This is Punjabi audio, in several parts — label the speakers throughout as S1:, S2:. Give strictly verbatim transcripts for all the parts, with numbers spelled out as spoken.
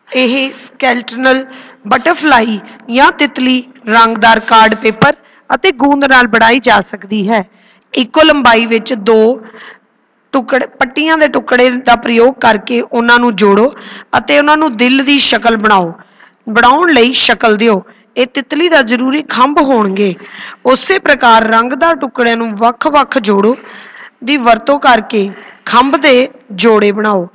S1: ਇਹ ਸਕੈਲਟਨਲ ਬਟਰਫਲਾਈ ਜਾਂ ਤਿਤਲੀ ਰੰਗਦਾਰ ਕਾਰਡ ਪੇਪਰ ਅਤੇ ਗੂੰਦ ਨਾਲ ਬਣਾਈ ਜਾ ਸਕਦੀ ਹੈ। ਇੱਕੋ ਲੰਬਾਈ ਵਿੱਚ ਦੋ ਟੁਕੜੇ ਪੱਟੀਆਂ ਦੇ ਟੁਕੜੇ ਦਾ ਪ੍ਰਯੋਗ ਕਰਕੇ ਉਹਨਾਂ ਨੂੰ ਜੋੜੋ ਅਤੇ ਉਹਨਾਂ ਨੂੰ ਦਿਲ ਦੀ ਸ਼ਕਲ ਬਣਾਓ ਬਣਾਉਣ ਲਈ ਸ਼ਕਲ ਦਿਓ। ਇਹ ਤਿਤਲੀ ਦਾ ਜ਼ਰੂਰੀ ਖੰਭ ਹੋਣਗੇ। ਉਸੇ ਪ੍ਰਕਾਰ ਰੰਗਦਾਰ ਟੁਕੜਿਆਂ ਨੂੰ ਵੱਖ-ਵੱਖ ਜੋੜੋ ਦੀ ਵਰਤੋਂ ਕਰਕੇ ਖੰਭ ਦੇ ਜੋੜੇ ਬਣਾਓ।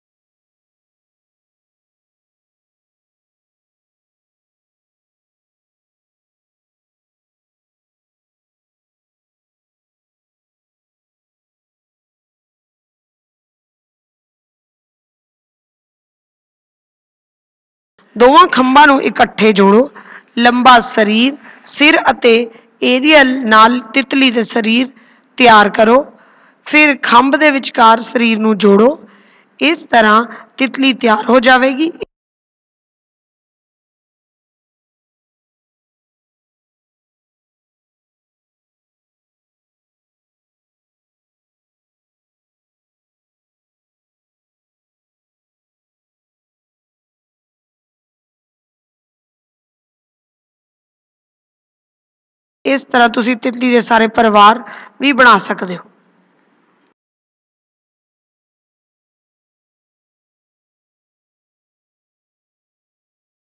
S1: ਦੋਵਾਂ ਖੰਭਾਂ ਨੂੰ ਇਕੱਠੇ ਜੋੜੋ। ਲੰਬਾ ਸਰੀਰ ਸਿਰ ਅਤੇ ਏਰੀਅਲ ਨਾਲ ਤਿਤਲੀ ਦੇ ਸਰੀਰ ਤਿਆਰ ਕਰੋ। ਫਿਰ ਖੰਭ ਦੇ ਵਿਚਕਾਰ ਸਰੀਰ ਨੂੰ ਜੋੜੋ। ਇਸ ਤਰ੍ਹਾਂ ਤਿਤਲੀ ਤਿਆਰ ਹੋ ਜਾਵੇਗੀ। ਇਸ ਤਰ੍ਹਾਂ ਤੁਸੀਂ ਤਿਤਲੀ ਦੇ ਸਾਰੇ ਪਰਿਵਾਰ ਵੀ ਬਣਾ ਸਕਦੇ ਹੋ।